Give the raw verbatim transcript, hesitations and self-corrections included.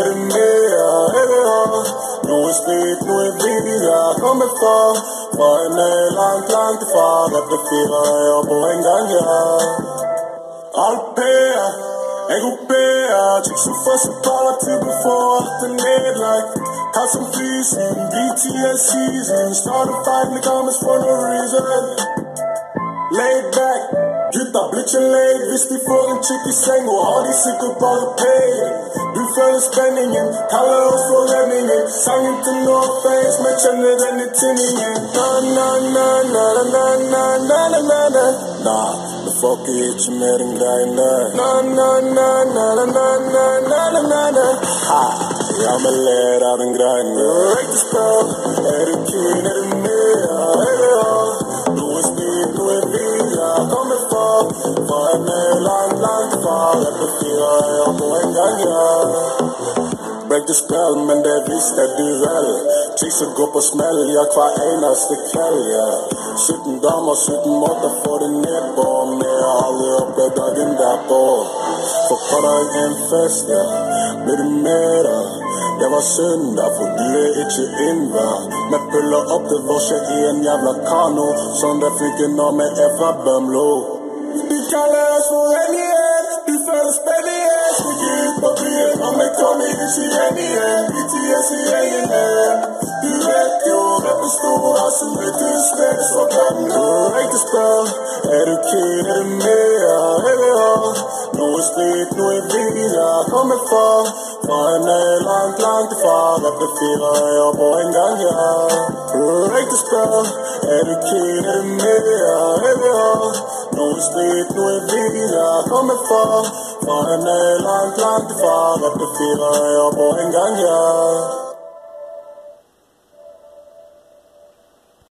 det mere, ikke her. Nu er sket, nu er vi her kommet for. For en er langt, langt fra, at det firer jeg på en gang her. Alpære, Agopære, tyk som første party before the net-like. Har som flisen, B T S season. Start a fight, the comments for no reason. Laid back, gytter blir laid. Hvis de får en chick i seng, og har de sikkert bare pay. Du føler spændingen, kalder os for redningen. Sangen til Northface, men kender den i tinningen. Na na na na na na na na na na. Nah, nu fucker jeg ikke med den greiene. Na na na na na na na na na na na. Ha, jeg må lære af den greiene. Rigtig spil, er du keen, er du mere, er du her. Nu er speed, nu er vi, jeg er kommet for. For en er langt, langt fra, at det firer jeg på en gang, ja. Break the spell, men det er vist, at du vel. Chicks går på smell, ja, hver eneste kveld, ja. sytten damer, sytten måter for det nedpå. Men jeg har aldrig oplevet dagen derpå. For på dig en fest, ja, blir det mere. Det var søndag, for du er ikke innvær. Med puller opp til vorset i en jævla kano. Sånn det flyger når vi er fra Bømlo. De kaller oss for renighet, du føler spenningen. Stikker ut på byen, og vi kommer ikke igjen igjen. B T S i gjengen her. Du vet jo, rappen stor, altså mye til spil. Så kan du ikke spørre, er du keen, er du mere, er du her? Nå er sprit, nå er vi, jeg kommer for. For en er langt, langt fra, at det firer jeg på en gang, ja. Ikke spørre, er du keen, er du mere, er du her? Nå er sprit, nå er vi, jeg kommer for. For en er langt, langt fra, at det firer jeg på en gang, ja.